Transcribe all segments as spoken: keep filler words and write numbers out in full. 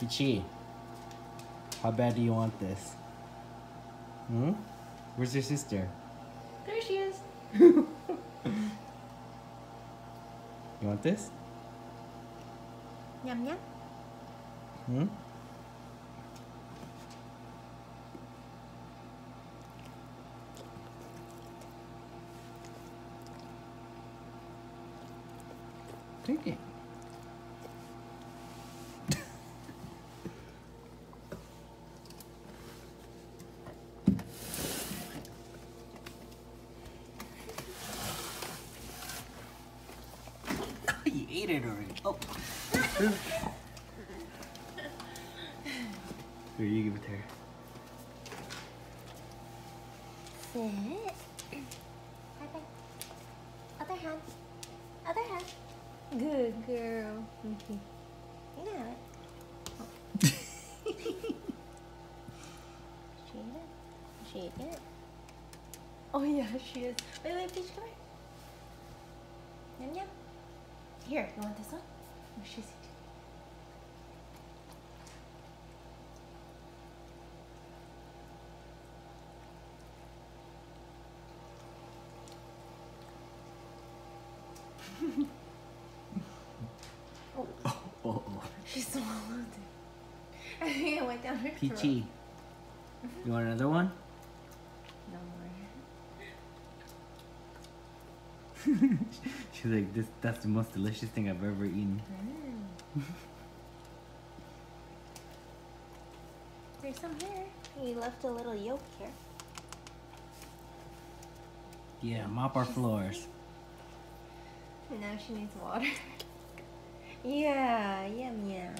Peachy, how bad do you want this? Hmm? Where's your sister? There she is. You want this? Yum yum. Hmm? Take it. You ate it already. Oh. Here, you give it to her. Sit. Bye bye. Other hand. Other hand. Good girl. You got it. Oh. She ate it. She ate it. Oh yeah, she is. Wait, wait, Peach, come here. Yum yum. Here, you want this one? Oh, she's eating. Oh. Oh, oh, oh. She swallowed it. I think it went down her throat. Peachy, you want another one? No more. She's like, this. That's the most delicious thing I've ever eaten. Mm. There's some here. You left a little yolk here. Yeah, mop our floors. And now she needs water. Yeah, yum yum.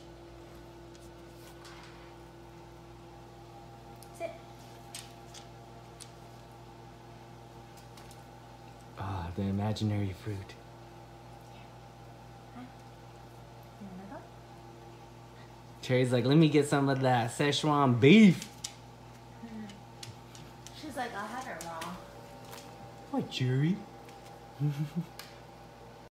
Sit. Ah, the imaginary fruit. Huh? You wanna go? Cherry's like, let me get some of that Szechuan beef. She's like, I'll have it raw. Hi, Cherry.